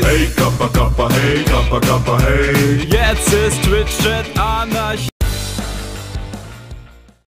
Hey Kappa Kappa, hey Kappa Kappa, hey. Jetzt ist Twitch-Chat Anarchie.